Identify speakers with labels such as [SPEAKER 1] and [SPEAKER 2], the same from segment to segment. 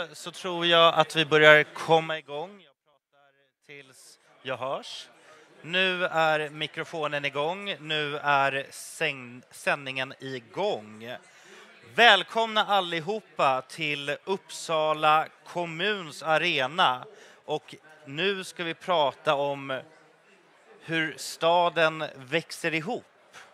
[SPEAKER 1] Då så tror jag att vi börjar komma igång. Jag pratar tills jag hörs. Nu är mikrofonen igång. Nu är sändningen igång. Välkomna allihopa till Uppsala kommuns arena. Och nu ska vi prata om hur staden växer ihop.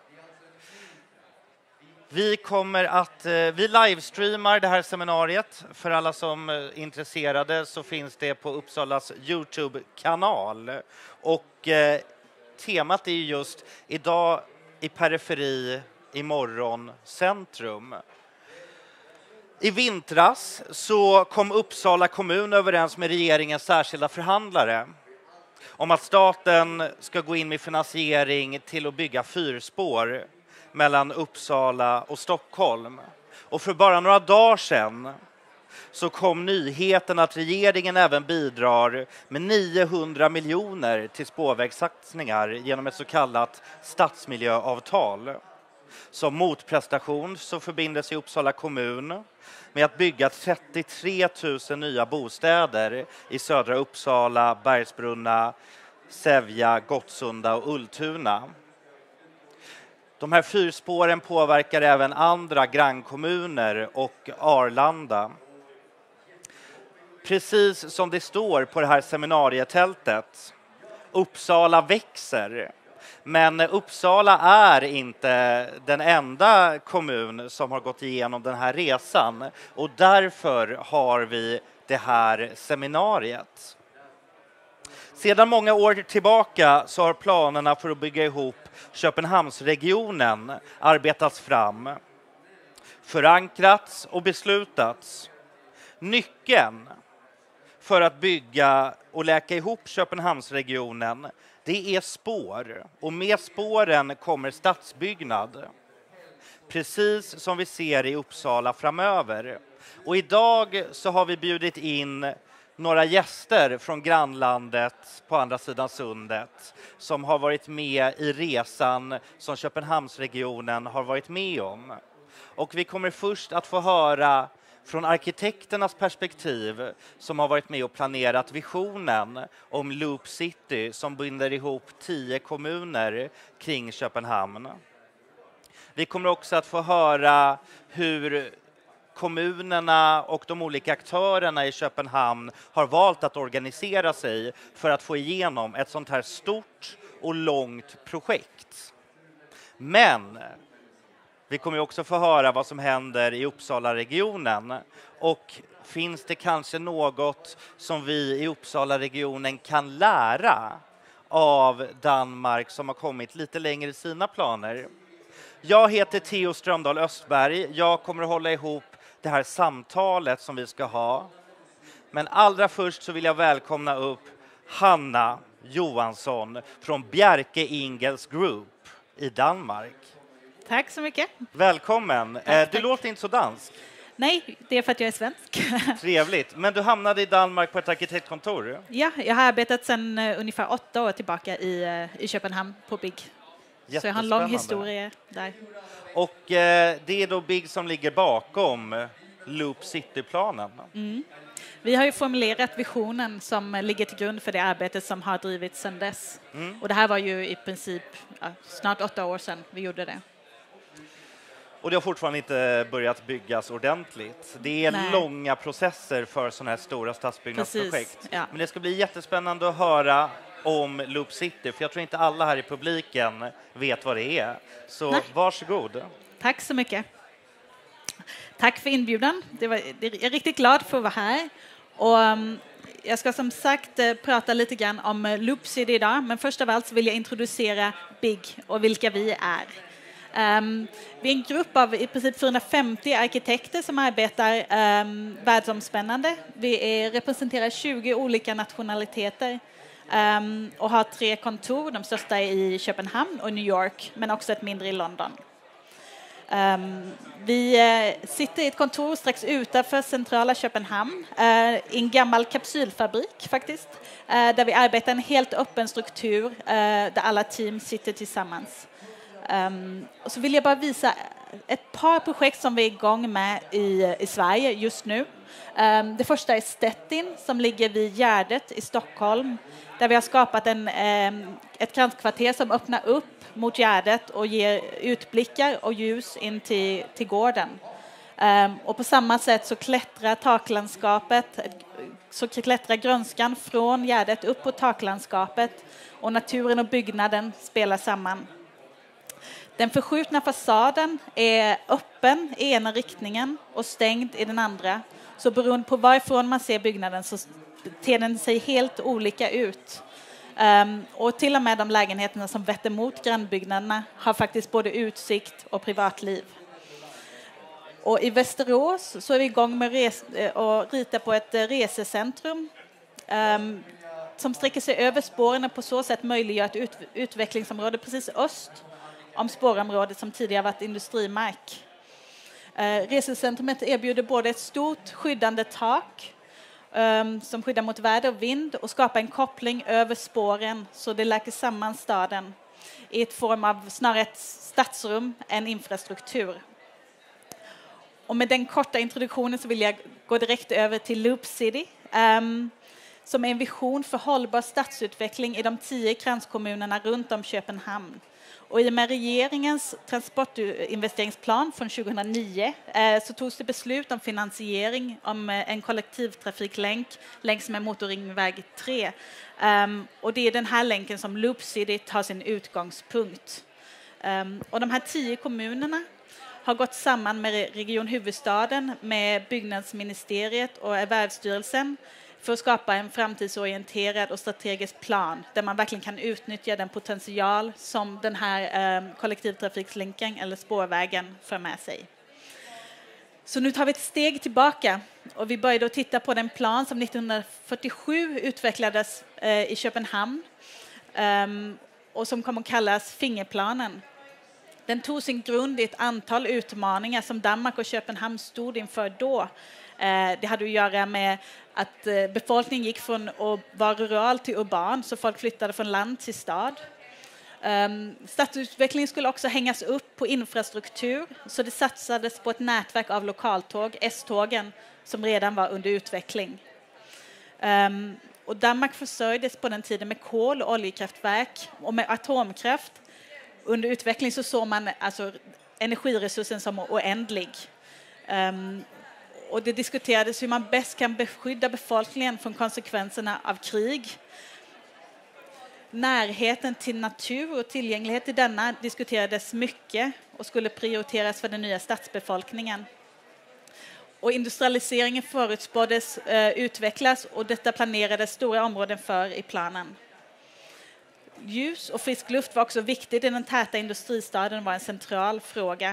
[SPEAKER 1] Vi livestreamar det här seminariet. För alla som är intresserade så finns det på Uppsalas YouTube-kanal. Och temat är just idag i periferi, imorgon centrum. I vintras så kom Uppsala kommun överens med regeringens särskilda förhandlare om att staten ska gå in med finansiering till att bygga fyrspår mellan Uppsala och Stockholm. Och för bara några dagar sedan så kom nyheten att regeringen även bidrar med 900 miljoner till spårvägssatsningar genom ett så kallat stadsmiljöavtal. Som motprestation så förbinder sig Uppsala kommun med att bygga 33 000 nya bostäder i södra Uppsala, Bergsbrunna, Sävja, Gottsunda och Ultuna. De här fyrspåren påverkar även andra grannkommuner och Arlanda. Precis som det står på det här seminarietältet, Uppsala växer. Men Uppsala är inte den enda kommun som har gått igenom den här resan. Och därför har vi det här seminariet. Sedan många år tillbaka så har planerna för att bygga ihop Köpenhamnsregionen arbetats fram, förankrats och beslutats. Nyckeln för att bygga och läka ihop Köpenhamnsregionen, det är spår. Och med spåren kommer stadsbyggnad. Precis som vi ser i Uppsala framöver. Och idag så har vi bjudit in några gäster från grannlandet på andra sidan sundet som har varit med i resan som Köpenhamnsregionen har varit med om. Och vi kommer först att få höra från arkitekternas perspektiv som har varit med och planerat visionen om Loop City som binder ihop 10 kommuner kring Köpenhamn. Vi kommer också att få höra hur kommunerna och de olika aktörerna i Köpenhamn har valt att organisera sig för att få igenom ett sånt här stort och långt projekt. Men vi kommer också få höra vad som händer i Uppsala-regionen. Och finns det kanske något som vi i Uppsala-regionen kan lära av Danmark som har kommit lite längre i sina planer? Jag heter Theo Strömdahl Östberg. Jag kommer att hålla ihop det här samtalet som vi ska ha. Men allra först så vill jag välkomna upp Hanna Johansson från Bjerke Ingels Group i Danmark.
[SPEAKER 2] Tack så mycket.
[SPEAKER 1] Välkommen.
[SPEAKER 2] Tack.
[SPEAKER 1] Du låter inte så dansk.
[SPEAKER 2] Nej, det är för att jag är svensk.
[SPEAKER 1] Trevligt. Men du hamnade i Danmark på ett arkitektkontor.
[SPEAKER 2] Ja, jag har arbetat sedan ungefär 8 år tillbaka i Köpenhamn på BIG. Så jag har en lång historia där.
[SPEAKER 1] Och det är då BIG som ligger bakom Loop City-planen.
[SPEAKER 2] Mm. Vi har ju formulerat visionen som ligger till grund för det arbetet som har drivits sedan dess. Och det här var ju i princip snart 8 år sedan vi gjorde det.
[SPEAKER 1] Och det har fortfarande inte börjat byggas ordentligt. Det är långa processer för sådana här stora stadsbyggnadsprojekt.
[SPEAKER 2] Ja.
[SPEAKER 1] Men det ska bli jättespännande att höra om Loop City. För jag tror inte alla här i publiken vet vad det är. Så varsågod.
[SPEAKER 2] Tack så mycket. Tack för inbjudan. Jag är riktigt glad för att vara här. Och jag ska som sagt prata lite grann om Loop City idag. Men först av allt så vill jag introducera BIG och vilka vi är. Vi är en grupp av i princip 450 arkitekter som arbetar världsomspännande. Vi representerar 20 olika nationaliteter och har 3 kontor. De största är i Köpenhamn och New York, men också ett mindre i London. Vi sitter i ett kontor strax utanför centrala Köpenhamn, i en gammal kapsylfabrik faktiskt, där vi arbetar en helt öppen struktur där alla team sitter tillsammans. Och så vill jag bara visa ett par projekt som vi är igång med i Sverige just nu. Det första är Stettin som ligger vid Gärdet i Stockholm, där vi har skapat ett grannskvarter som öppnar upp mot Gärdet och ger utblickar och ljus in till gården. Och på samma sätt så klättrar grönskan från Gärdet upp på taklandskapet och naturen och byggnaden spelar samman. Den förskjutna fasaden är öppen i ena riktningen och stängd i den andra. Så beroende på varifrån man ser byggnaden så ter den sig helt olika ut. Och till och med de lägenheterna som vetter mot grannbyggnaderna har faktiskt både utsikt och privatliv. Och i Västerås så är vi igång med att rita på ett resecentrum som sträcker sig över spåren och på så sätt möjliggör ett utvecklingsområde precis öst om spårområdet som tidigare varit industrimark. Resecentrumet erbjuder både ett stort skyddande tak som skyddar mot väder och vind och skapar en koppling över spåren så det läker samman staden i ett form av snarare ett stadsrum än infrastruktur. Och med den korta introduktionen så vill jag gå direkt över till Loop City som är en vision för hållbar stadsutveckling i de 10 kranskommunerna runt om Köpenhamn. Och i och med regeringens transportinvesteringsplan från 2009 så togs det beslut om finansiering om en kollektivtrafiklänk längs med motorringväg 3. Och det är den här länken som Loop City tar sin utgångspunkt. Och de här 10 kommunerna har gått samman med Region Huvudstaden, med Byggnadsministeriet och Erhvervsstyrelsen för att skapa en framtidsorienterad och strategisk plan där man verkligen kan utnyttja den potential som den här kollektivtrafiklänken eller spårvägen för med sig. Så nu tar vi ett steg tillbaka och vi börjar då titta på den plan som 1947 utvecklades i Köpenhamn och som kommer att kallas Fingerplanen. Den tog sin grund i ett antal utmaningar som Danmark och Köpenhamn stod inför då. Det hade att göra med att befolkningen gick från att vara rural till urban, så folk flyttade från land till stad. Stadsutvecklingen skulle också hängas upp på infrastruktur, så det satsades på ett nätverk av lokaltåg, S-tågen, som redan var under utveckling. Och Danmark försörjdes på den tiden med kol- och oljekraftverk och med atomkraft. Under utveckling så såg man alltså energiresursen som oändlig. Och det diskuterades hur man bäst kan beskydda befolkningen från konsekvenserna av krig. Närheten till natur och tillgänglighet till denna diskuterades mycket och skulle prioriteras för den nya stadsbefolkningen. Och industrialiseringen förutspåddes utvecklas och detta planerades stora områden för i planen. Ljus och frisk luft var också viktigt i den täta industristaden, var en central fråga.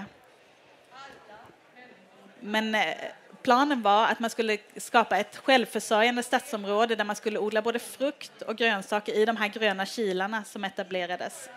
[SPEAKER 2] Men planen var att man skulle skapa ett självförsörjande stadsområde där man skulle odla både frukt och grönsaker i de här gröna kilarna som etablerades.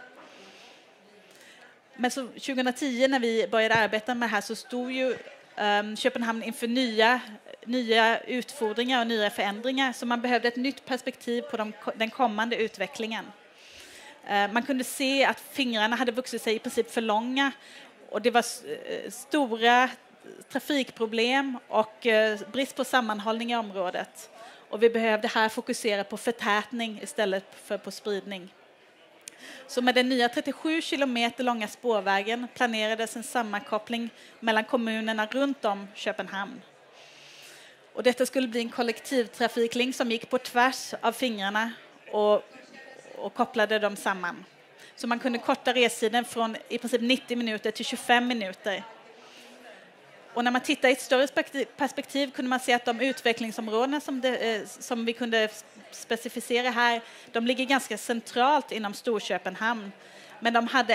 [SPEAKER 2] Men så 2010 när vi började arbeta med det här så stod ju Köpenhamn inför nya utfordringar och nya förändringar, så man behövde ett nytt perspektiv på den kommande utvecklingen. Man kunde se att fingrarna hade vuxit sig i princip för långa och det var stora trafikproblem och brist på sammanhållning i området. Och vi behövde här fokusera på förtätning istället för på spridning. Så med den nya 37 kilometer långa spårvägen planerades en sammankoppling mellan kommunerna runt om Köpenhamn. Och detta skulle bli en kollektivtrafiklänk som gick på tvärs av fingrarna och kopplade dem samman. Så man kunde korta restiden från i princip 90 minuter till 25 minuter. Och när man tittar i ett större perspektiv kunde man se att de utvecklingsområdena som vi kunde specificera här, de ligger ganska centralt inom Storköpenhamn. Men de hade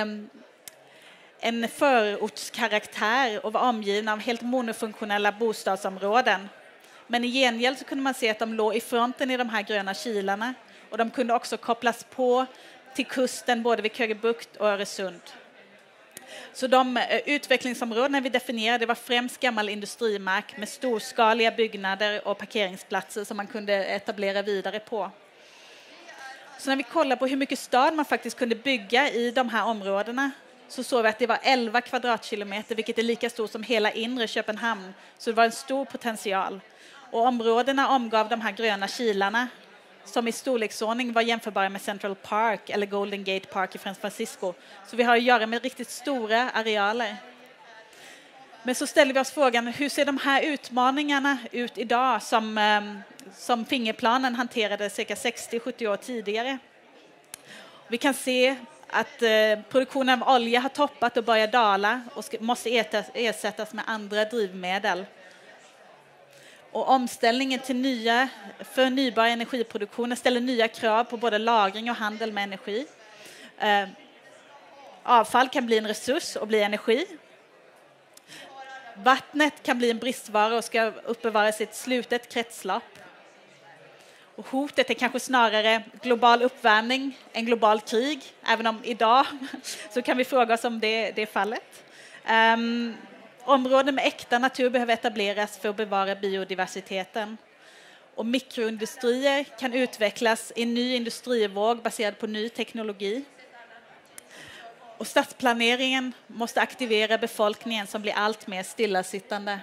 [SPEAKER 2] en förortskaraktär och var omgivna av helt monofunktionella bostadsområden. Men i gengäld så kunde man se att de låg i fronten i de här gröna kilarna. Och de kunde också kopplas på till kusten både vid Køgebugt och Öresund. Så de utvecklingsområdena vi definierade var främst gammal industrimark med storskaliga byggnader och parkeringsplatser som man kunde etablera vidare på. Så när vi kollar på hur mycket stad man faktiskt kunde bygga i de här områdena så såg vi att det var 11 kvadratkilometer, vilket är lika stort som hela inre Köpenhamn. Så det var en stor potential. Och områdena omgav de här gröna kilarna som i storleksordning var jämförbara med Central Park eller Golden Gate Park i San Francisco. Så vi har att göra med riktigt stora arealer. Men så ställer vi oss frågan, hur ser de här utmaningarna ut idag som fingerplanen hanterade cirka 60-70 år tidigare? Vi kan se att produktionen av olja har toppat och börjar dala och måste ersättas med andra drivmedel. Och omställningen till nya förnybar energiproduktion ställer nya krav på både lagring och handel med energi. Avfall kan bli en resurs och bli energi. Vattnet kan bli en bristvara och ska uppbevaras i ett slutet kretslopp. Och hotet är kanske snarare global uppvärmning än global krig, även om idag så kan vi fråga oss om det är fallet. Områden med äkta natur behöver etableras för att bevara biodiversiteten. Och mikroindustrier kan utvecklas i en ny industrivåg baserad på ny teknologi. Och stadsplaneringen måste aktivera befolkningen som blir allt mer stillasittande.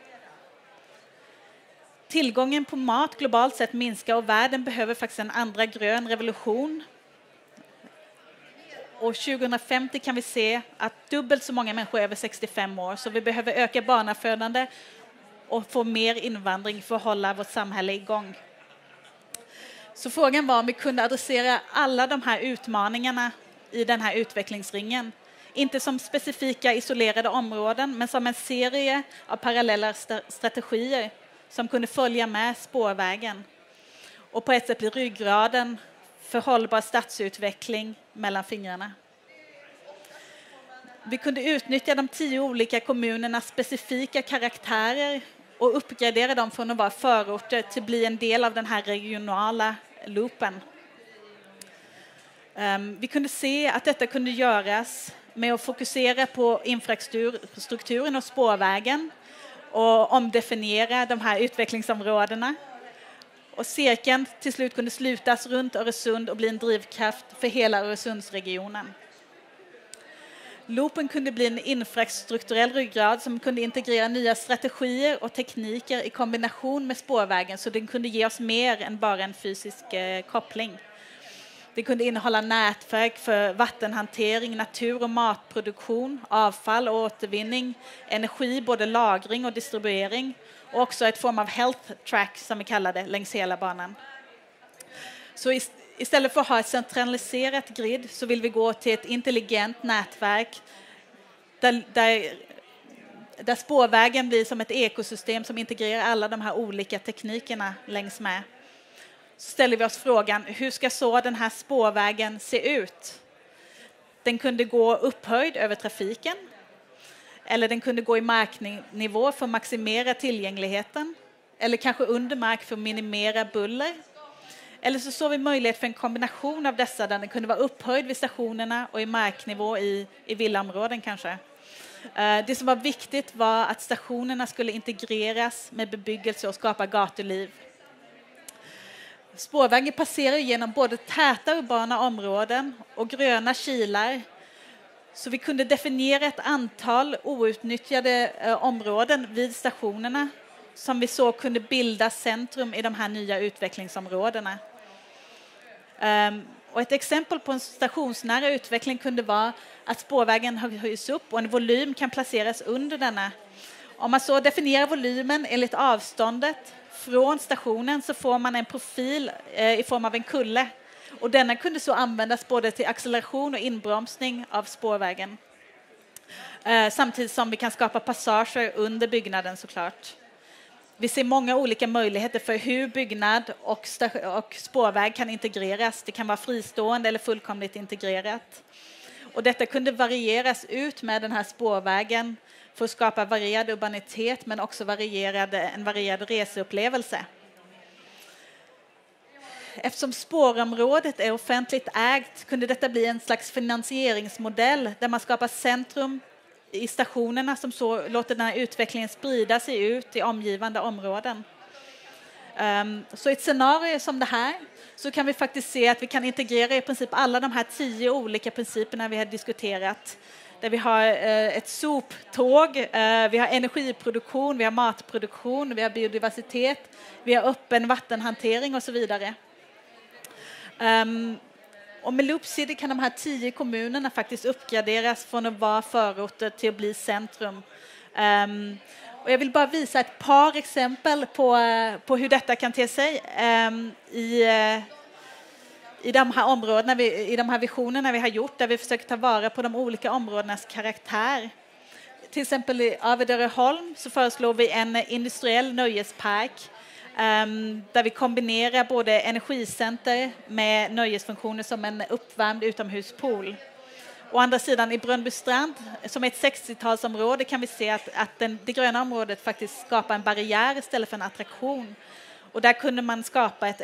[SPEAKER 2] Tillgången på mat globalt sett minskar och världen behöver faktiskt en andra grön revolution. Och 2050 kan vi se att dubbelt så många människor är över 65 år. Så vi behöver öka barnafödande och få mer invandring för att hålla vårt samhälle igång. Så frågan var om vi kunde adressera alla de här utmaningarna i den här utvecklingsringen. Inte som specifika isolerade områden, men som en serie av parallella strategier som kunde följa med spårvägen. Och på ett sätt blir ryggraden för hållbar stadsutveckling mellan fingrarna. Vi kunde utnyttja de 10 olika kommunernas specifika karaktärer och uppgradera dem från att vara förorter till att bli en del av den här regionala loopen. Vi kunde se att detta kunde göras med att fokusera på infrastrukturen och spårvägen och omdefiniera de här utvecklingsområdena. Och cirkeln till slut kunde slutas runt Öresund och bli en drivkraft för hela Öresundsregionen. Loopen kunde bli en infrastrukturell ryggrad som kunde integrera nya strategier och tekniker i kombination med spårvägen, så den kunde ge oss mer än bara en fysisk koppling. Det kunde innehålla nätverk för vattenhantering, natur- och matproduktion, avfall och återvinning, energi, både lagring och distribuering, och också ett form av health track som vi kallar det längs hela banan. Så istället för att ha ett centraliserat grid så vill vi gå till ett intelligent nätverk där spårvägen blir som ett ekosystem som integrerar alla de här olika teknikerna längs med. Så ställer vi oss frågan, hur ska så den här spårvägen se ut? Den kunde gå upphöjd över trafiken, eller den kunde gå i marknivå för att maximera tillgängligheten, eller kanske under mark för att minimera buller. Eller så såg vi möjlighet för en kombination av dessa där den kunde vara upphöjd vid stationerna och i marknivå i villaområden kanske. Det som var viktigt var att stationerna skulle integreras med bebyggelse och skapa gatuliv. Spårvägen passerar genom både täta urbana områden och gröna kilar. Så vi kunde definiera ett antal outnyttjade områden vid stationerna som vi så kunde bilda centrum i de här nya utvecklingsområdena. Och ett exempel på en stationsnära utveckling kunde vara att spårvägen höjs upp och en volym kan placeras under denna. Om man så definierar volymen enligt avståndet från stationen så får man en profil i form av en kulle. Och denna kunde så användas både till acceleration och inbromsning av spårvägen. Samtidigt som vi kan skapa passager under byggnaden såklart. Vi ser många olika möjligheter för hur byggnad och spårväg kan integreras. Det kan vara fristående eller fullkomligt integrerat. Och detta kunde varieras ut med den här spårvägen för att skapa varierad urbanitet men också en varierad reseupplevelse. Eftersom spårområdet är offentligt ägt kunde detta bli en slags finansieringsmodell där man skapar centrum i stationerna som så låter den här utvecklingen sprida sig ut i omgivande områden. Så i ett scenario som det här så kan vi faktiskt se att vi kan integrera i princip alla de här 10 olika principerna vi har diskuterat. där vi har ett soptåg, vi har energiproduktion, vi har matproduktion, vi har biodiversitet, vi har öppen vattenhantering och så vidare. Och med Loop City kan de här 10 kommunerna faktiskt uppgraderas från att vara förorter till att bli centrum. Och jag vill bara visa ett par exempel på hur detta kan te sig i de här områdena, i de här visionerna vi har gjort, där vi försöker ta vara på de olika områdenas karaktär. Till exempel i Avedöreholm så föreslår vi en industriell nöjespark där vi kombinerar både energicenter med nöjesfunktioner som en uppvärmd utomhuspool. Å andra sidan i Brönnbystrand, som är ett 60-talsområde, kan vi se att det gröna området faktiskt skapar en barriär istället för en attraktion. Och där kunde man skapa ett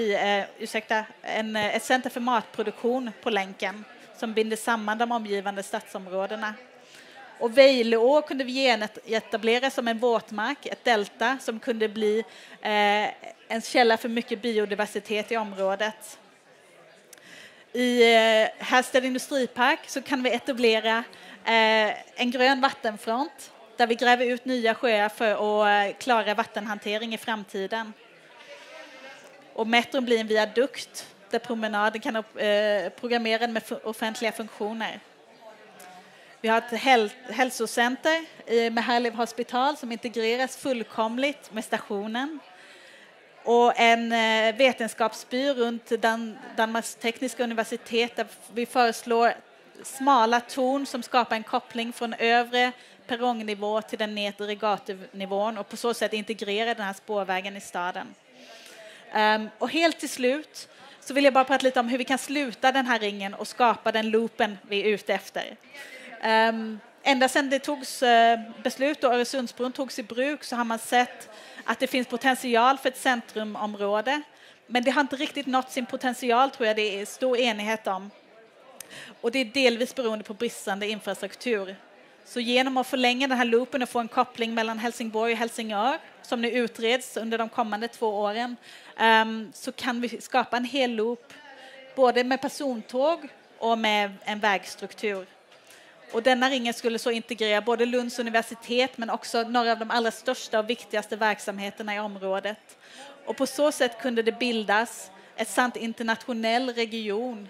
[SPEAKER 2] ett center för matproduktion på länken som binder samman de omgivande stadsområdena. Och Vejleå kunde vi etablera som en våtmark, ett delta som kunde bli en källa för mycket biodiversitet i området. I Härsted industripark så kan vi etablera en grön vattenfront där vi gräver ut nya sjöar för att klara vattenhantering i framtiden. Och metron blir en viadukt där promenaden kan programmera med offentliga funktioner. Vi har ett hälsocenter med Herlev Hospital som integreras fullkomligt med stationen. Och en vetenskapsby runt Danmarks tekniska universitet där vi föreslår smala torn som skapar en koppling från övre perrongnivå till den nedre gatunivån och på så sätt integrera den här spårvägen i staden. Och helt till slut så vill jag bara prata lite om hur vi kan sluta den här ringen och skapa den loopen vi är ute efter. Ända sedan det togs beslut och Öresundsbron togs i bruk så har man sett att det finns potential för ett centrumområde. Men det har inte riktigt nått sin potential, tror jag det är stor enighet om. Och det är delvis beroende på bristande infrastruktur. Så genom att förlänga den här loopen och få en koppling mellan Helsingborg och Helsingör, som nu utreds under de kommande 2 åren, så kan vi skapa en hel loop både med persontåg och med en vägstruktur. Och denna ringen skulle så integrera både Lunds universitet men också några av de allra största och viktigaste verksamheterna i området. Och på så sätt kunde det bildas ett sant internationell region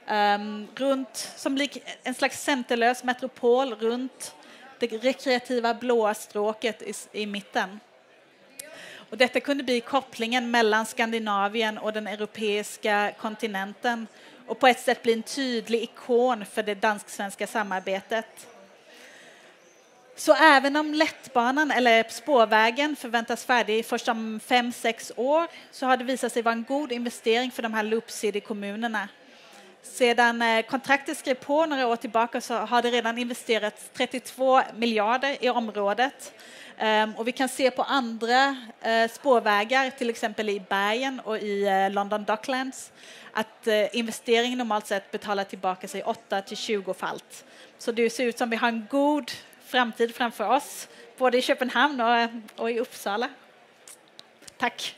[SPEAKER 2] som en slags centerlös metropol runt det rekreativa blåa stråket i mitten. Och detta kunde bli kopplingen mellan Skandinavien och den europeiska kontinenten och på ett sätt bli en tydlig ikon för det dansk-svenska samarbetet. Så även om lättbanan eller spårvägen förväntas färdig först om 5-6 år så har det visat sig vara en god investering för de här Loop City-kommunerna. Sedan kontraktet skrev på några år tillbaka så har det redan investerats 32 miljarder i området. Och vi kan se på andra spårvägar, till exempel i Bergen och i London Docklands, att investeringen normalt sett betalar tillbaka sig 8-20-falt. Så det ser ut som vi har en god framtid framför oss, både i Köpenhamn och i Uppsala. Tack.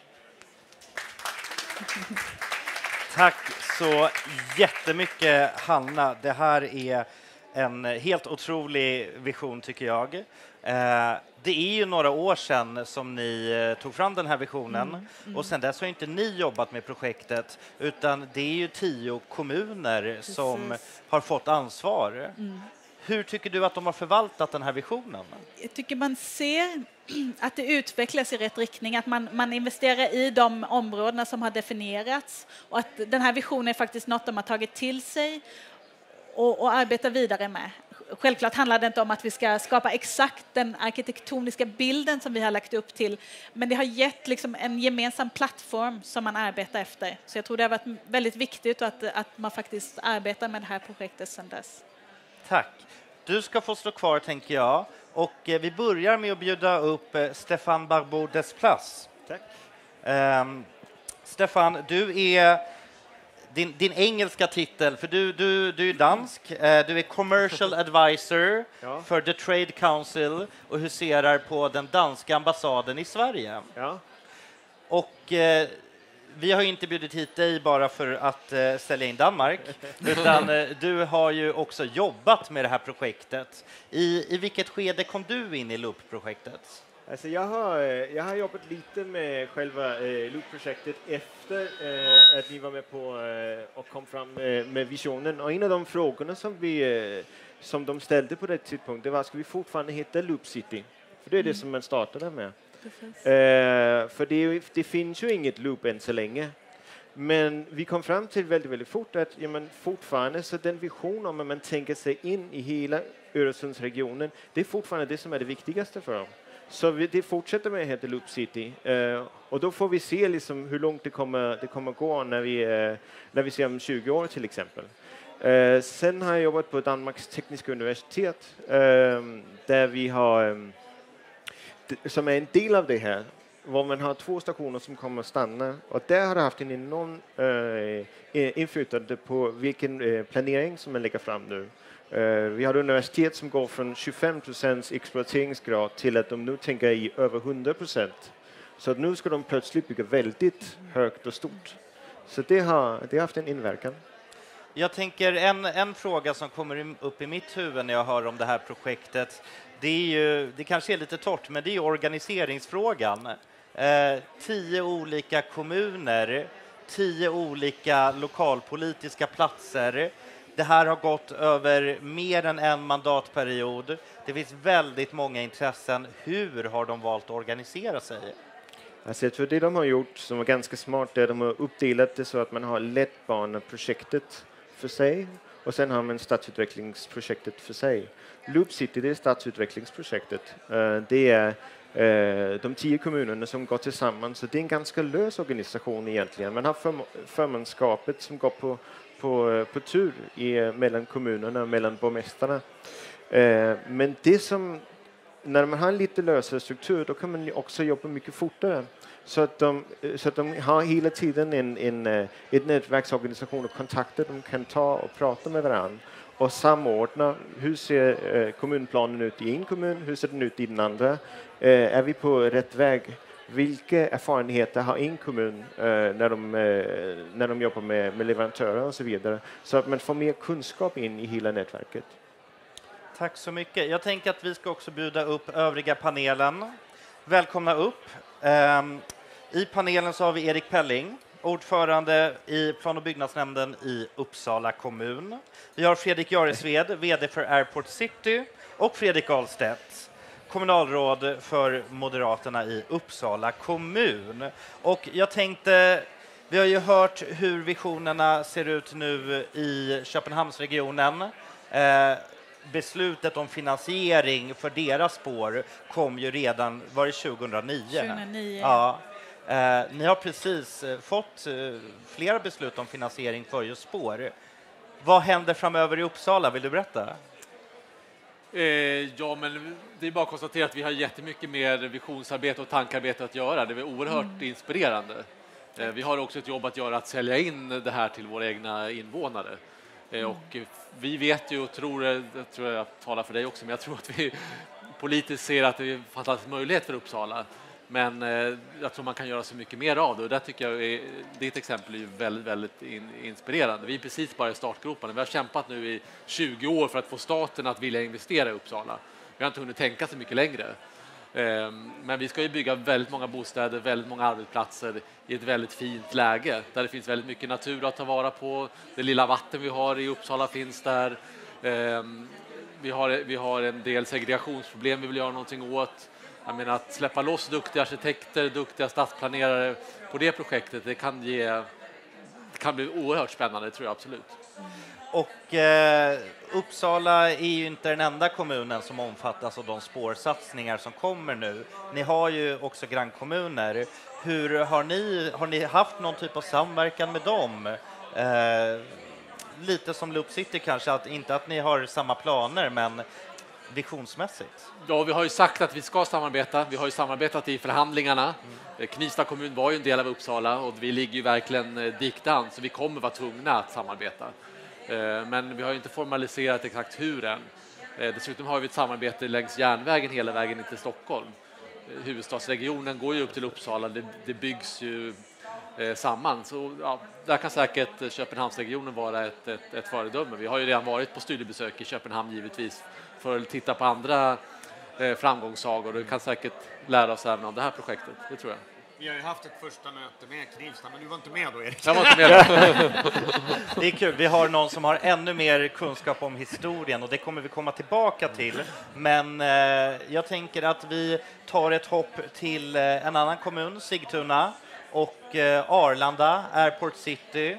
[SPEAKER 1] Tack så jättemycket, Hanna. Det här är en helt otrolig vision, tycker jag. Det är ju några år sedan som ni tog fram den här visionen och sen dess har inte ni jobbat med projektet utan det är ju 10 kommuner som har fått ansvar. Hur tycker du att de har förvaltat den här visionen?
[SPEAKER 2] Jag tycker man ser att det utvecklas i rätt riktning, att man investerar i de områdena som har definierats och att den här visionen är faktiskt något de har tagit till sig och arbetar vidare med. Självklart handlar det inte om att vi ska skapa exakt den arkitektoniska bilden som vi har lagt upp till, men det har gett liksom en gemensam plattform som man arbetar efter. Så jag tror det har varit väldigt viktigt att man faktiskt arbetar med det här projektet sedan dess.
[SPEAKER 1] Tack. Du ska få stå kvar, tänker jag. Och vi börjar med att bjuda upp Stefan Barbaud Desplas.
[SPEAKER 3] Tack.
[SPEAKER 1] Stefan, du är din engelska titel, för du är dansk. Du är commercial advisor för The Trade Council och huserar på den danska ambassaden i Sverige.
[SPEAKER 3] Ja.
[SPEAKER 1] Och vi har inte bjudit hit dig bara för att sälja in Danmark, utan du har ju också jobbat med det här projektet. I vilket skede kom du in i Loop-projektet?
[SPEAKER 3] Alltså jag har jobbat lite med själva Loop-projektet efter att ni var med på och kom fram med visionen. Och en av de frågorna som de ställde på det tidpunkt, det var, ska vi fortfarande heta Loop City? För det är det som man startade med. För det finns ju inget loop än så länge. Men vi kom fram till väldigt fort att fortfarande så den vision om att man tänker sig in i hela Öresundsregionen, det är fortfarande det som är det viktigaste för dem. Så det fortsätter med att heta Loop City. Och då får vi se liksom hur långt det kommer gå när vi ser om 20 år till exempel. Sen har jag jobbat på Danmarks Tekniska Universitet där vi har som är en del av det här, var man har 2 stationer som kommer att stanna. Och där har det haft en enorm inflytande på vilken planering som man lägger fram nu. Vi har ett universitet som går från 25% exploateringsgrad till att de nu tänker i över 100%. Så att nu ska de plötsligt bygga väldigt högt och stort. Så det har haft en inverkan.
[SPEAKER 1] Jag tänker en fråga som kommer upp i mitt huvud när jag hör om det här projektet, det kanske är lite torrt, men det är organiseringsfrågan. 10 olika kommuner, 10 olika lokalpolitiska platser. Det här har gått över mer än en mandatperiod. Det finns väldigt många intressen. Hur har de valt att organisera sig?
[SPEAKER 3] Alltså jag tror det de har gjort som var ganska smart är att de har uppdelat det så att man har lättbaneprojektet för sig och sen har man stadsutvecklingsprojektet för sig. Loop City, det är stadsutvecklingsprojektet. Det är de 10 kommunerna som går tillsammans, så det är en ganska lös organisation egentligen. Man har förmanskapet som går på tur mellan kommunerna, mellan borgmästarna. Men det som, när man har en lite lösare struktur, då kan man också jobba mycket fortare. Så att de har hela tiden ett nätverksorganisation och kontakter de kan ta och prata med varandra och samordna. Hur ser kommunplanen ut i en kommun? Hur ser den ut i den andra? Är vi på rätt väg? Vilka erfarenheter har en kommun när de jobbar med leverantörer och så vidare? Så att man får mer kunskap in i hela nätverket.
[SPEAKER 1] Tack så mycket. Jag tänker att vi ska också bjuda upp övriga panelen. Välkomna upp. I panelen så har vi Erik Pelling, ordförande i plan- och byggnadsnämnden i Uppsala kommun. Vi har Fredrik Jaresved, vd för Airport City, och Fredrik Ahlstedt, kommunalråd för Moderaterna i Uppsala kommun. Och jag tänkte, vi har ju hört hur visionerna ser ut nu i Köpenhamnsregionen. Beslutet om finansiering för deras spår kom ju redan, var det 2009?
[SPEAKER 2] 2009.
[SPEAKER 1] Ja. Ni har precis fått flera beslut om finansiering för just spår. Vad händer framöver i Uppsala? Vill du berätta?
[SPEAKER 4] Ja, men det är bara att konstatera att vi har jättemycket mer visionsarbete och tankarbete att göra. Det är oerhört inspirerande. Vi har också ett jobb att göra att sälja in det här till våra egna invånare. Och vi vet ju och tror jag talar för dig också, men jag tror att vi politiskt ser att det är en fantastisk möjlighet för Uppsala. Men jag tror man kan göra så mycket mer av det. Och där tycker jag ditt exempel är ju väldigt inspirerande. Vi är precis bara i startgroparna. Vi har kämpat nu i 20 år för att få staten att vilja investera i Uppsala. Vi har inte hunnit tänka så mycket längre. Men vi ska ju bygga väldigt många bostäder, väldigt många arbetsplatser i ett väldigt fint läge. Där det finns väldigt mycket natur att ta vara på. Det lilla vatten vi har i Uppsala finns där. Vi har en del segregationsproblem vi vill göra någonting åt. Jag menar, att släppa loss duktiga arkitekter, duktiga stadsplanerare på det projektet, det kan bli oerhört spännande, tror jag absolut.
[SPEAKER 1] Och Uppsala är ju inte den enda kommunen som omfattas av de spårsatsningar som kommer nu. Ni har ju också grannkommuner. Hur har ni haft någon typ av samverkan med dem? Lite som Loop City kanske, inte att ni har samma planer, men visionsmässigt.
[SPEAKER 4] Ja, vi har ju sagt att vi ska samarbeta. Vi har ju samarbetat i förhandlingarna. Knivsta kommun var ju en del av Uppsala och vi ligger ju verkligen diktan, så vi kommer vara tvungna att samarbeta. Men vi har ju inte formaliserat exakt hur än. Dessutom har vi ett samarbete längs järnvägen hela vägen in till Stockholm. Huvudstadsregionen går ju upp till Uppsala. Det byggs ju samman. Så ja, där kan säkert Köpenhamnsregionen vara ett föredöme. Vi har ju redan varit på studiebesök i Köpenhamn givetvis för att titta på andra framgångssagor. Du kan säkert lära oss även av det här projektet, det tror jag.
[SPEAKER 5] Vi har ju haft ett första möte med Knivsta, men du var inte med då, Erik.
[SPEAKER 4] Jag var inte med.
[SPEAKER 1] Det är kul. Vi har någon som har ännu mer kunskap om historien och det kommer vi komma tillbaka till. Men jag tänker att vi tar ett hopp till en annan kommun, Sigtuna, och Arlanda, Airport City.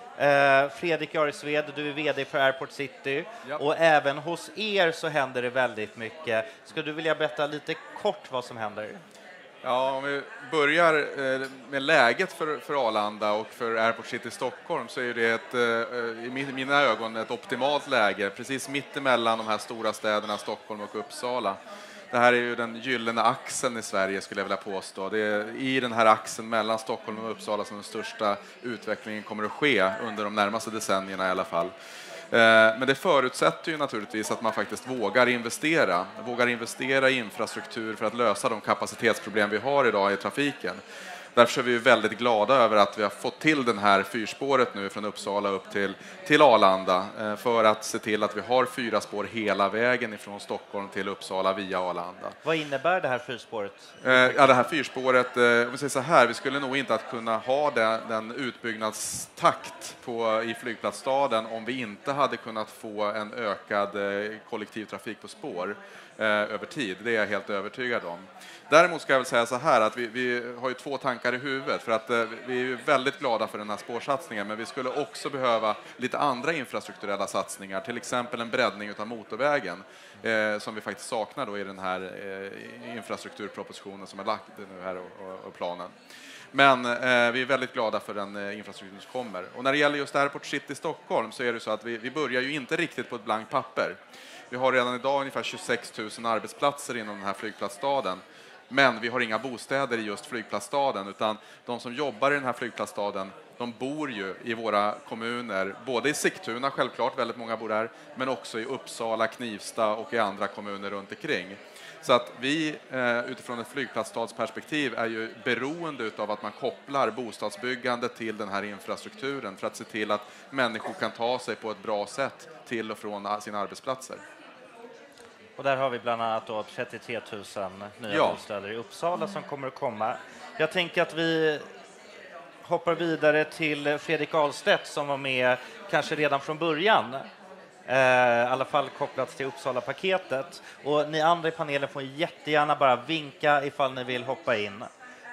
[SPEAKER 1] Fredrik Jaresved, du är vd för Airport City.
[SPEAKER 6] Ja.
[SPEAKER 1] Och även hos er så händer det väldigt mycket. Ska du vilja berätta lite kort vad som händer?
[SPEAKER 6] Ja, om vi börjar med läget för Arlanda och för Airport City Stockholm så är det i mina ögon ett optimalt läge, precis mitt emellan de här stora städerna Stockholm och Uppsala. Det här är ju den gyllene axeln i Sverige skulle jag vilja påstå. Det är i den här axeln mellan Stockholm och Uppsala som den största utvecklingen kommer att ske under de närmaste decennierna i alla fall. Men det förutsätter ju naturligtvis att man faktiskt vågar investera i infrastruktur för att lösa de kapacitetsproblem vi har idag i trafiken. Därför är vi väldigt glada över att vi har fått till den här fyrspåret nu från Uppsala upp till Arlanda för att se till att vi har 4 spår hela vägen ifrån Stockholm till Uppsala via Arlanda.
[SPEAKER 1] Vad innebär det här fyrspåret?
[SPEAKER 6] Ja, det här fyrspåret, om vi säger så här, vi skulle nog inte att kunna ha den utbyggnadstakt i flygplatsstaden om vi inte hade kunnat få en ökad kollektivtrafik på spår över tid. Det är jag helt övertygad om. Däremot ska jag väl säga så här att vi har ju 2 tankar i huvudet för att vi är ju väldigt glada för den här spårsatsningen, men vi skulle också behöva lite andra infrastrukturella satsningar, till exempel en breddning av motorvägen som vi faktiskt saknar då i den här infrastrukturpropositionen som är lagt nu här och planen. Men vi är väldigt glada för den infrastruktur som kommer. Och när det gäller just Airport City Stockholm så är det så att vi börjar ju inte riktigt på ett blankt papper. Vi har redan idag ungefär 26 000 arbetsplatser inom den här flygplatsstaden. Men vi har inga bostäder i just flygplatsstaden, utan de som jobbar i den här flygplatsstaden, de bor ju i våra kommuner, både i Sigtuna självklart, väldigt många bor där, men också i Uppsala, Knivsta och i andra kommuner runt omkring. Så att vi utifrån ett flygplatsstadsperspektiv är ju beroende av att man kopplar bostadsbyggande till den här infrastrukturen för att se till att människor kan ta sig på ett bra sätt till och från sina arbetsplatser.
[SPEAKER 1] Och där har vi bland annat då 33 000 nya bostäder i Uppsala som kommer att komma. Jag tänker att vi hoppar vidare till Fredrik Ahlstedt som var med kanske redan från början. I alla fall kopplat till Uppsala-paketet. Och ni andra i panelen får jättegärna bara vinka ifall ni vill hoppa in.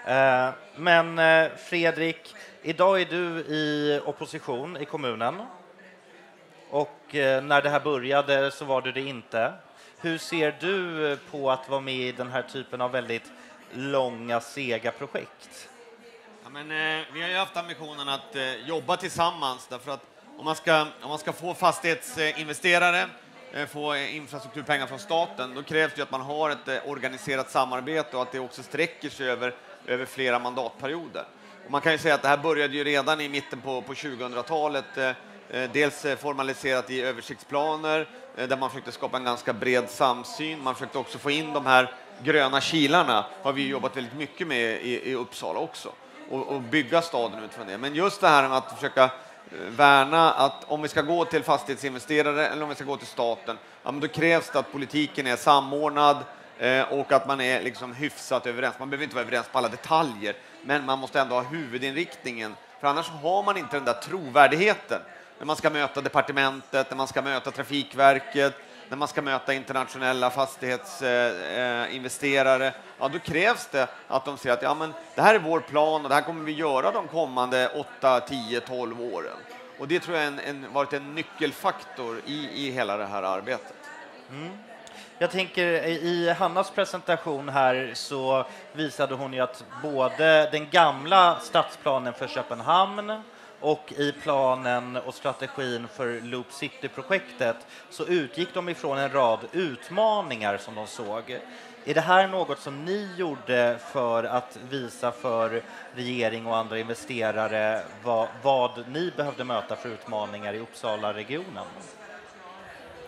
[SPEAKER 1] Men Fredrik, idag är du i opposition i kommunen. Och när det här började så var du det inte. Hur ser du på att vara med i den här typen av väldigt långa, sega projekt?
[SPEAKER 5] Ja, men, vi har ju haft ambitionen att jobba tillsammans därför att om man ska få fastighetsinvesterare, få infrastrukturpengar från staten, då krävs det att man har ett organiserat samarbete och att det också sträcker sig över flera mandatperioder. Och man kan ju säga att det här började ju redan i mitten på 2000-talet, dels formaliserat i översiktsplaner där man försökte skapa en ganska bred samsyn. Man försökte också få in de här gröna kilarna, har vi jobbat väldigt mycket med i Uppsala också, och bygga staden utifrån det. Men just det här med att försöka värna att om vi ska gå till fastighetsinvesterare eller om vi ska gå till staten, ja, men då krävs det att politiken är samordnad och att man är liksom hyfsat överens. Man behöver inte vara överens på alla detaljer, men man måste ändå ha huvudinriktningen, för annars har man inte den där trovärdigheten när man ska möta departementet, när man ska möta Trafikverket, när man ska möta internationella fastighetsinvesterare. Ja, då krävs det att de säger att ja, men det här är vår plan och det här kommer vi göra de kommande 8, 10, 12 åren. Och det tror jag varit en nyckelfaktor i hela det här arbetet.
[SPEAKER 1] Mm. Jag tänker i Hannas presentation här så visade hon ju att både den gamla stadsplanen för Köpenhamn och i planen och strategin för Loop City-projektet så utgick de ifrån en rad utmaningar som de såg. Är det här något som ni gjorde för att visa för regering och andra investerare vad ni behövde möta för utmaningar i Uppsala-regionen?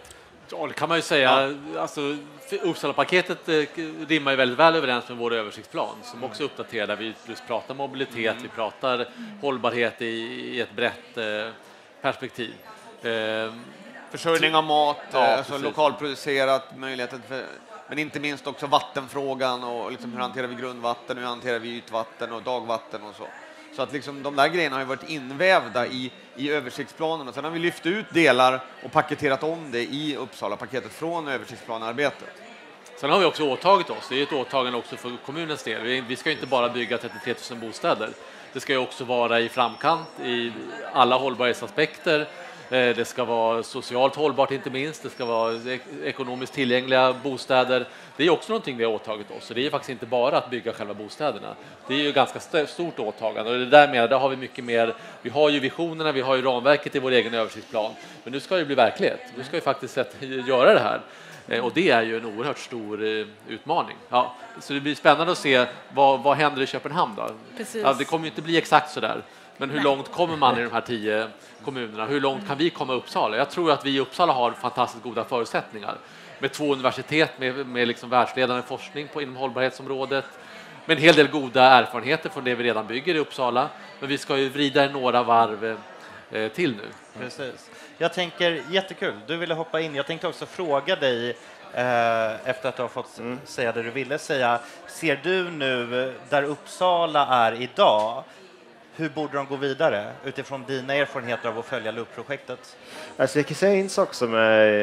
[SPEAKER 4] Ja, det kan man ju säga. Alltså, Uppsala-paketet rimmar ju väldigt väl överens med vår översiktsplan som också uppdaterar, där vi just pratar mobilitet, vi pratar hållbarhet i ett brett perspektiv.
[SPEAKER 5] Försörjning av mat, alltså
[SPEAKER 4] precis.
[SPEAKER 5] lokalproducerat, möjligheten för, men inte minst också vattenfrågan och liksom hur hanterar vi grundvatten, hur hanterar vi ytvatten och dagvatten och så. Så att liksom de där grejerna har ju varit invävda i översiktsplanen, och sen har vi lyft ut delar och paketerat om det i Uppsala-paketet från översiktsplanarbetet.
[SPEAKER 4] Sen har vi också åtagit oss, det är ett åtagande också för kommunens del. Vi ska inte bara bygga 33 000 bostäder. Det ska ju också vara i framkant i alla hållbarhetsaspekter. Det ska vara socialt hållbart inte minst. Det ska vara ekonomiskt tillgängliga bostäder. Det är också någonting vi har åtagit oss. Så det är faktiskt inte bara att bygga själva bostäderna. Det är ju ganska stort åtagande. Och det där har vi mycket mer. Vi har ju visionerna, vi har ju ramverket i vår egen översiktsplan. Men nu ska det bli verklighet. Nu ska vi faktiskt göra det här. Och det är ju en oerhört stor utmaning. Ja, så det blir spännande att se vad händer i Köpenhamn då. Ja, det kommer ju inte bli exakt så där. Men hur långt kommer man i de här 10 kommunerna? Hur långt kan vi komma i Uppsala? Jag tror att vi i Uppsala har fantastiskt goda förutsättningar. Med 2 universitet, med liksom världsledande forskning inom hållbarhetsområdet. Med en hel del goda erfarenheter från det vi redan bygger i Uppsala. Men vi ska ju vrida några varv till nu.
[SPEAKER 1] Precis. Jag tänker, jättekul, du ville hoppa in. Jag tänkte också fråga dig, efter att du har fått säga det du ville säga. Ser du nu där Uppsala är idag, hur borde de gå vidare utifrån dina erfarenheter av att följa LUP-projektet?
[SPEAKER 3] Alltså jag kan säga en sak som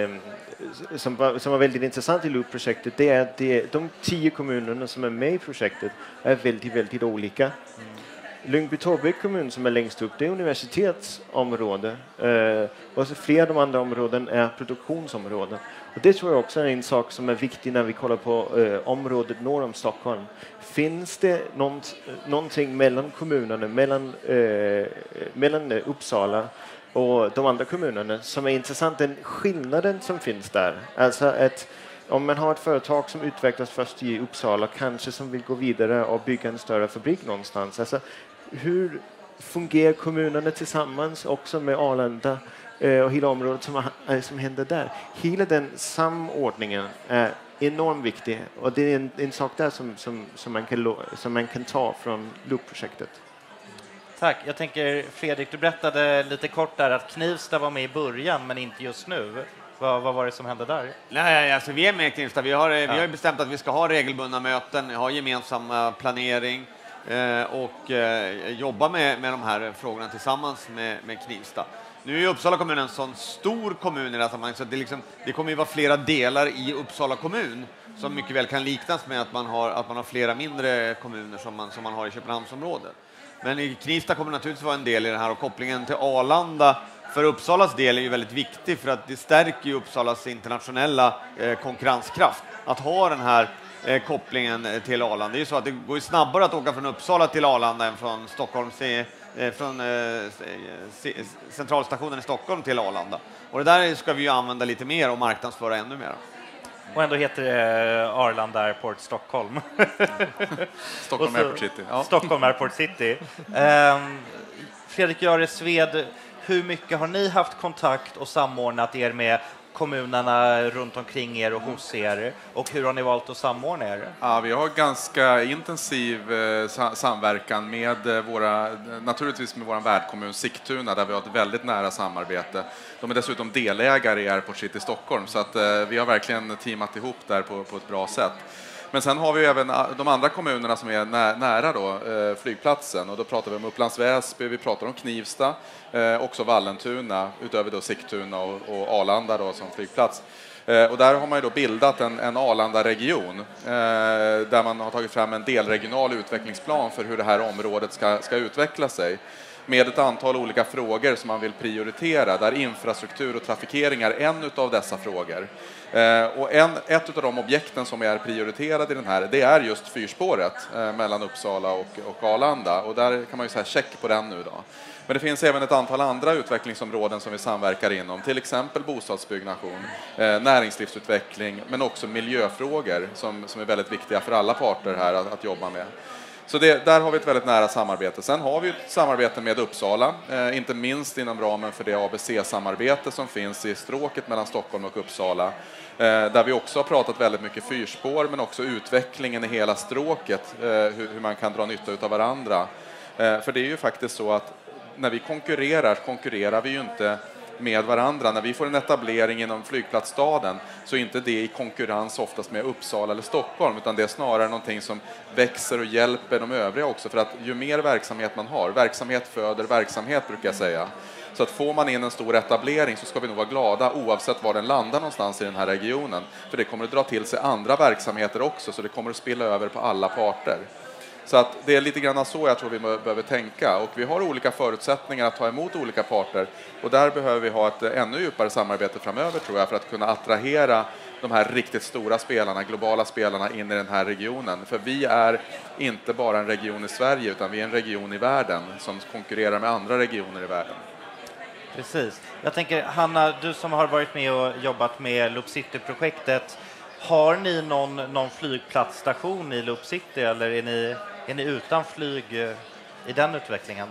[SPEAKER 3] var väldigt intressant i LUP-projektet. Det är att de 10 kommunerna som är med i projektet är väldigt, väldigt olika. Lyngby-Torbäck kommun som är längst upp, det är universitetsområde. Och så flera av de andra områden är produktionsområden. Och det tror jag också är en sak som är viktig när vi kollar på området norr om Stockholm. Finns det någonting mellan kommunerna, mellan Uppsala och de andra kommunerna som är intressant, den skillnaden som finns där? Alltså att om man har ett företag som utvecklas först i Uppsala, kanske som vill gå vidare och bygga en större fabrik någonstans. Alltså, hur fungerar kommunerna tillsammans också med Arlanda och hela området som händer där? Hela den samordningen är enormt viktig, och det är en sak där som man kan ta från LUP-projektet.
[SPEAKER 1] Tack. Jag tänker, Fredrik, du berättade lite kort där att Knivsta var med i början men inte just nu. Vad var det som hände där?
[SPEAKER 5] Nej, alltså vi är med i Knivsta. Vi har bestämt att vi ska ha regelbundna möten, ha gemensam planering och jobba med de här frågorna tillsammans med Knivsta. Nu är Uppsala kommun en sån stor kommun i det här sammanhanget, så det kommer ju vara flera delar i Uppsala kommun som mycket väl kan liknas med att man har flera mindre kommuner som man har i Köpenhamnsområdet. Men i Knivsta kommer naturligtvis vara en del i det här, och kopplingen till Arlanda för Uppsalas del är ju väldigt viktig, för att det stärker ju Uppsalas internationella konkurrenskraft att ha den här kopplingen till Arlanda. Det är ju så att det går ju snabbare att åka från Uppsala till Arlanda än från Stockholm, från centralstationen i Stockholm till Arlanda. Och det där ska vi ju använda lite mer och marknadsföra ännu mer.
[SPEAKER 1] Och ändå heter det Arlanda Airport Stockholm.
[SPEAKER 6] Stockholm Airport City. Ja.
[SPEAKER 1] Stockholm Airport City. Fredrik Göresved, hur mycket har ni haft kontakt och samordnat er med kommunerna runt omkring er och hos er, och hur har ni valt att samordna er?
[SPEAKER 6] Ja, vi har ganska intensiv samverkan med naturligtvis med vår värdkommun Sigtuna, där vi har ett väldigt nära samarbete. De är dessutom delägare i Airport City Stockholm, så att vi har verkligen teamat ihop där på ett bra sätt. Men sen har vi även de andra kommunerna som är nära då, flygplatsen, och då pratar vi om Upplands Väsby, vi pratar om Knivsta, också Vallentuna, utöver då Sigtuna och Arlanda då som flygplats. Och där har man ju då bildat en Arlanda-region där man har tagit fram en delregional utvecklingsplan för hur det här området ska utveckla sig, med ett antal olika frågor som man vill prioritera, där infrastruktur och trafikering är en av dessa frågor. Och ett av de objekten som är prioriterade i den här, det är just fyrspåret mellan Uppsala och Arlanda, och där kan man ju säga check på den nu då. Men det finns även ett antal andra utvecklingsområden som vi samverkar inom, till exempel bostadsbyggnation, näringslivsutveckling, men också miljöfrågor som är väldigt viktiga för alla parter här att jobba med. Så där har vi ett väldigt nära samarbete. Sen har vi ett samarbete med Uppsala, inte minst inom ramen för det ABC-samarbete som finns i stråket mellan Stockholm och Uppsala. Där vi också har pratat väldigt mycket fyrspår, men också utvecklingen i hela stråket, hur man kan dra nytta av varandra. För det är ju faktiskt så att när vi konkurrerar vi ju inte med varandra. När vi får en etablering inom flygplatsstaden så är inte det i konkurrens oftast med Uppsala eller Stockholm, utan det är snarare någonting som växer och hjälper de övriga också. För att ju mer verksamhet man har, verksamhet föder verksamhet brukar jag säga. Så att får man in en stor etablering så ska vi nog vara glada oavsett var den landar någonstans i den här regionen. För det kommer att dra till sig andra verksamheter också, så det kommer att spilla över på alla parter. Så att det är lite grann så jag tror vi behöver tänka. Och vi har olika förutsättningar att ta emot olika parter. Och där behöver vi ha ett ännu djupare samarbete framöver tror jag, för att kunna attrahera de här riktigt stora spelarna, globala spelarna in i den här regionen. För vi är inte bara en region i Sverige, utan vi är en region i världen som konkurrerar med andra regioner i världen.
[SPEAKER 1] Precis. Jag tänker, Hanna, du som har varit med och jobbat med Loop City-projektet, har ni någon flygplatsstation i Loop City, eller är ni utan flyg i den utvecklingen?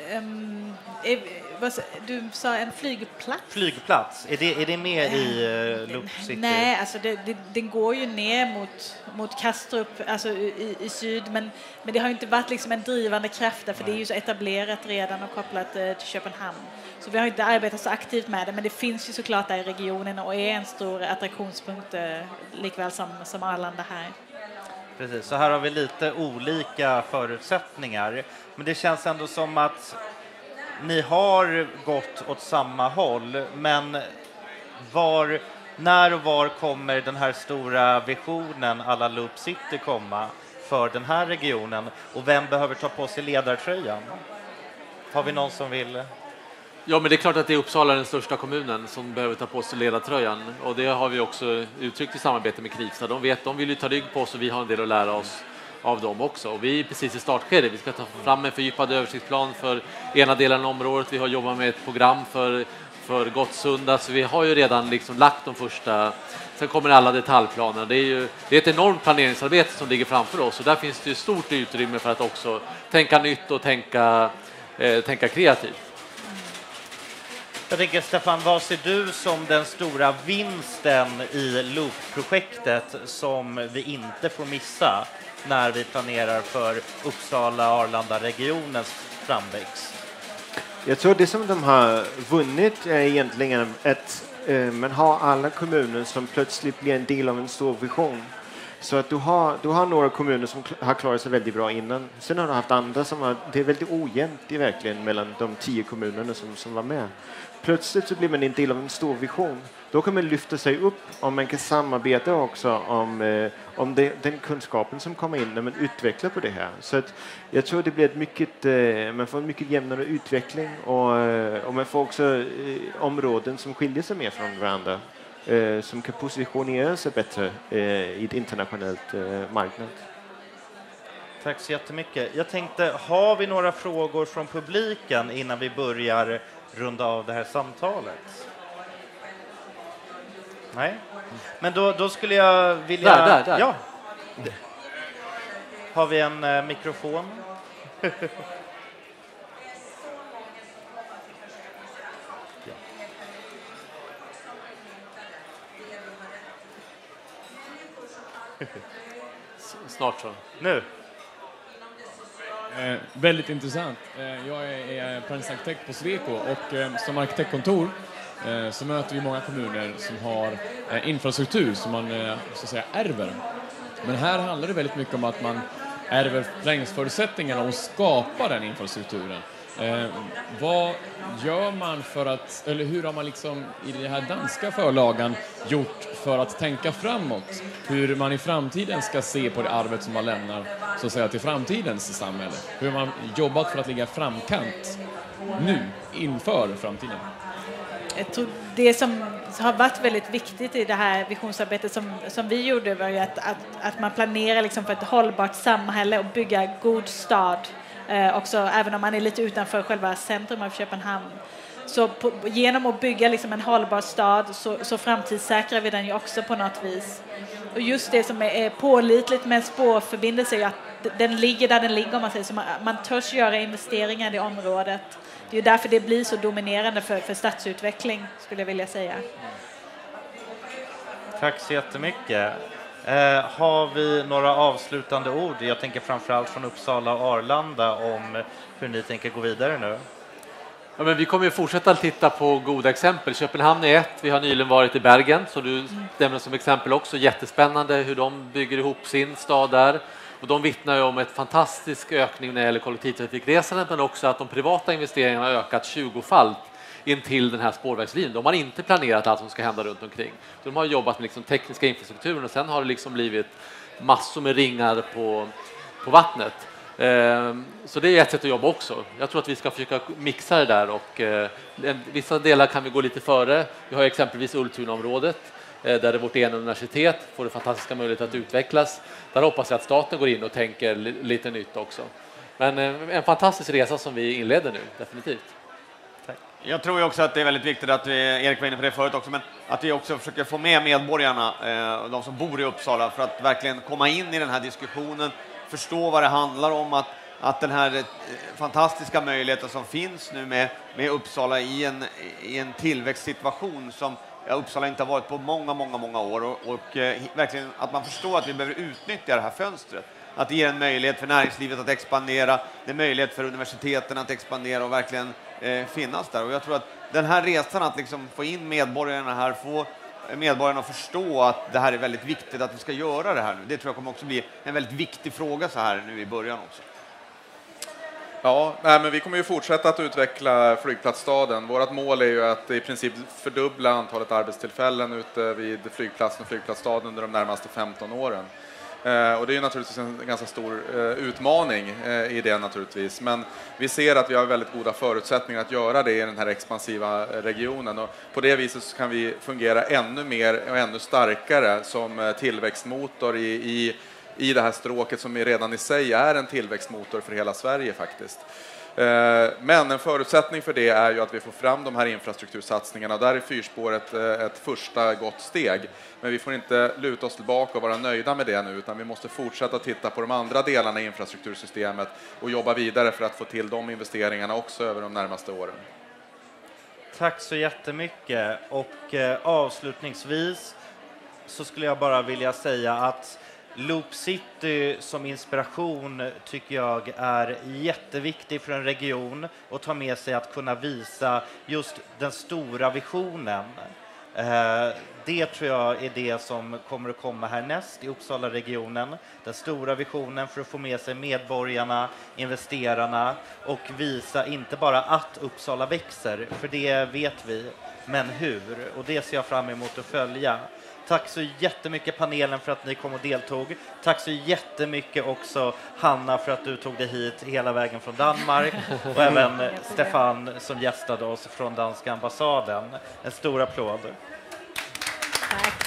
[SPEAKER 2] Du sa en flygplats?
[SPEAKER 1] Flygplats, är det med i Loop City?
[SPEAKER 2] Nej, alltså den går ju ner mot Kastrup, alltså i syd, men det har ju inte varit liksom en drivande kraft där, för det är ju så etablerat redan och kopplat till Köpenhamn. Så vi har inte arbetat så aktivt med det, men det finns ju såklart där i regionen och är en stor attraktionspunkt likväl som Arlanda här.
[SPEAKER 1] Precis, så här har vi lite olika förutsättningar, men det känns ändå som att ni har gått åt samma håll, men när och var kommer den här stora visionen alla Loop City komma för den här regionen, och vem behöver ta på sig ledartröjan? Har vi någon som vill?
[SPEAKER 4] Ja, men det är klart att det är Uppsala, den största kommunen, som behöver ta på sig ledartröjan, och det har vi också uttryckt i samarbete med Krivstad. De vill ju ta rygg på oss och vi har en del att lära oss av dem också. Och vi är precis i startskedet. Vi ska ta fram en fördjupad översiktsplan för ena delen av området. Vi har jobbat med ett program för Gottsunda, så vi har ju redan liksom lagt de första. Sen kommer alla detaljplaner. Det är ett enormt planeringsarbete som ligger framför oss, och där finns det ju stort utrymme för att också tänka nytt och tänka kreativt.
[SPEAKER 1] Jag tänker, Stefan, vad ser du som den stora vinsten i Loop-projektet som vi inte får missa när vi planerar för Uppsala-Arlanda-regionens framväxt?
[SPEAKER 3] Jag tror det som de har vunnit är egentligen att man har alla kommuner som plötsligt blir en del av en stor vision. Så att du har några kommuner som har klarat sig väldigt bra innan. Sen har du haft andra det är väldigt ojämnt i verkligen mellan de 10 kommunerna som var med. Plötsligt så blir man en del av en stor vision. Då kan man lyfta sig upp, och man kan samarbeta också om den kunskapen som kommer in när man utvecklar på det här. Så att jag tror det blir man får en mycket jämnare utveckling, och man får också områden som skiljer sig mer från varandra, som kan positionera sig bättre i ett internationellt marknad.
[SPEAKER 1] Tack så jättemycket. Jag tänkte, har vi några frågor från publiken innan vi börjar runda av det här samtalet? Nej. Men då skulle jag vilja...
[SPEAKER 4] Där.
[SPEAKER 1] Ja. Har vi en mikrofon?
[SPEAKER 4] Snart så.
[SPEAKER 1] Nu.
[SPEAKER 7] Väldigt intressant. Jag är planeringsarkitekt på Sweco, och som arkitektkontor så möter vi många kommuner som har infrastruktur som man så att säga ärver. Men här handlar det väldigt mycket om att man ärver planeringsförutsättningarna och skapar den infrastrukturen. Vad gör man hur har man liksom i den här danska förlagan gjort för att tänka framåt? Hur man i framtiden ska se på det arvet som man lämnar så att säga till framtidens samhälle? Hur har man jobbat för att ligga framkant nu inför framtiden?
[SPEAKER 2] Jag tror det som har varit väldigt viktigt i det här visionsarbetet som vi gjorde var ju att man planerar liksom för ett hållbart samhälle och bygga god stad. Också även om man är lite utanför själva centrum av Köpenhamn. Så genom att bygga liksom en hållbar stad så framtidssäkrar vi den ju också på något vis. Och just det som är pålitligt med en spårförbindelse är att den ligger där den ligger, om man säger så. Man törs göra investeringar i det området. Det är därför det blir så dominerande för stadsutveckling, skulle jag vilja säga.
[SPEAKER 1] Tack så jättemycket. Har vi några avslutande ord? Jag tänker framförallt från Uppsala och Arlanda om hur ni tänker gå vidare nu.
[SPEAKER 4] Ja, men vi kommer ju fortsätta att titta på goda exempel. Köpenhamn är ett. Vi har nyligen varit i Bergen, så du nämner som exempel också. Jättespännande hur de bygger ihop sin stad där. Och de vittnar ju om ett fantastisk ökning när det gäller kollektivtrafikresandet, men också att de privata investeringarna har ökat 20-falt in till den här spårvägslinjen. De har inte planerat allt som ska hända runt omkring. De har jobbat med liksom tekniska infrastrukturen och sen har det liksom blivit massor med ringar på vattnet. Så det är ett sätt att jobba också. Jag tror att vi ska försöka mixa det där och vissa delar kan vi gå lite före. Vi har exempelvis Ultunaområdet där det vårt ena universitet får det fantastiska möjlighet att utvecklas. Där hoppas jag att staten går in och tänker lite nytt också. Men en fantastisk resa som vi inleder nu, definitivt.
[SPEAKER 1] Tack.
[SPEAKER 5] Jag tror ju också att det är väldigt viktigt att Erik var inne på det förut också, men att vi också försöker få med medborgarna, de som bor i Uppsala, för att verkligen komma in i den här diskussionen, förstå vad det handlar om, att den här fantastiska möjligheten som finns nu med Uppsala i en tillväxtsituation som Uppsala inte har varit på många år och verkligen att man förstår att vi behöver utnyttja det här fönstret. Att det ger en möjlighet för näringslivet att expandera, det är möjlighet för universiteten att expandera och verkligen finnas där. Och jag tror att den här resan att liksom få in medborgarna här, få medborgarna att förstå att det här är väldigt viktigt, att vi ska göra det här nu. Det tror jag kommer också bli en väldigt viktig fråga så här nu i början också.
[SPEAKER 6] Ja, men vi kommer ju fortsätta att utveckla flygplatsstaden. Vårt mål är ju att i princip fördubbla antalet arbetstillfällen ute vid flygplatsen och flygplatsstaden under de närmaste 15 åren. Och det är ju naturligtvis en ganska stor utmaning i det naturligtvis. Men vi ser att vi har väldigt goda förutsättningar att göra det i den här expansiva regionen. Och på det viset så kan vi fungera ännu mer och ännu starkare som tillväxtmotor i det här stråket som redan i sig är en tillväxtmotor för hela Sverige faktiskt. Men en förutsättning för det är ju att vi får fram de här infrastruktursatsningarna. Där är fyrspåret ett första gott steg. Men vi får inte luta oss tillbaka och vara nöjda med det nu, utan vi måste fortsätta titta på de andra delarna i infrastruktursystemet och jobba vidare för att få till de investeringarna också över de närmaste åren.
[SPEAKER 1] Tack så jättemycket. Och avslutningsvis så skulle jag bara vilja säga att Loop City som inspiration tycker jag är jätteviktig för en region och ta med sig att kunna visa just den stora visionen. Det tror jag är det som kommer att komma härnäst i Uppsala-regionen. Den stora visionen för att få med sig medborgarna, investerarna och visa inte bara att Uppsala växer, för det vet vi, men hur. Och det ser jag fram emot att följa. Tack så jättemycket panelen för att ni kom och deltog. Tack så jättemycket också Hanna för att du tog dig hit hela vägen från Danmark. Och även Stefan som gästade oss från danska ambassaden. En stor applåd.
[SPEAKER 2] Tack.